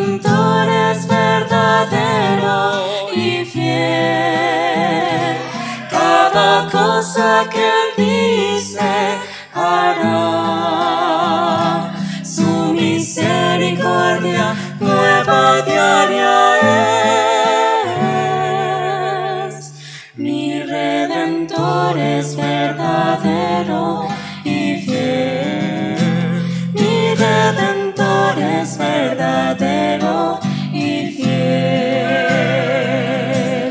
Redentor es verdadero y fiel. Cada cosa que Él dice hará. Su misericordia nueva diaria es. Mi Redentor es verdadero y fiel. Mi Redentor es verdadero y fiel.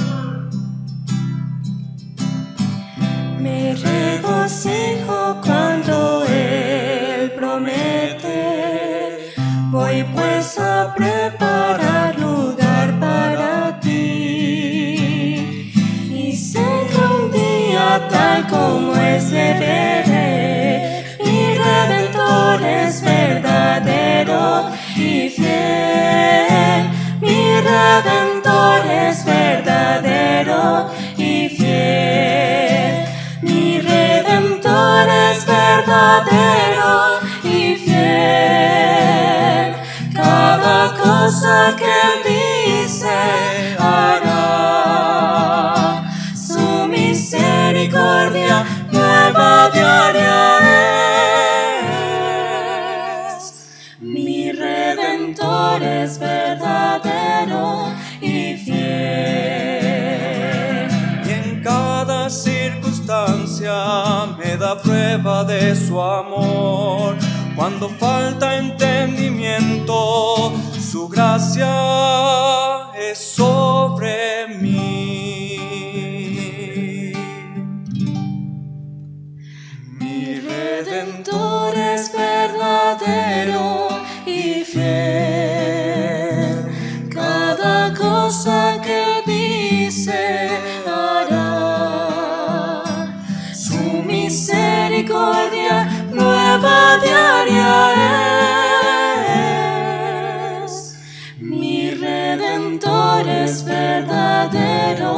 Me regocijo cuando Él promete. Voy pues a preparar lugar para ti. Y sé que un día tal como es le veré. Mi Redentor es verdadero y fiel. Mi Redentor es verdadero y fiel. Mi Redentor es verdadero y fiel. Cada cosa que Él dice hará. Su misericordia nueva diaria es. Mi Redentor es verdadero y fiel. Y en cada circunstancia me da prueba de su amor. Cuando falta entendimiento, su gracia es sobre mí. Mi Redentor es verdadero y fiel. Cada cosa que dice hará. Su misericordia nueva diaria es. Mi Redentor es verdadero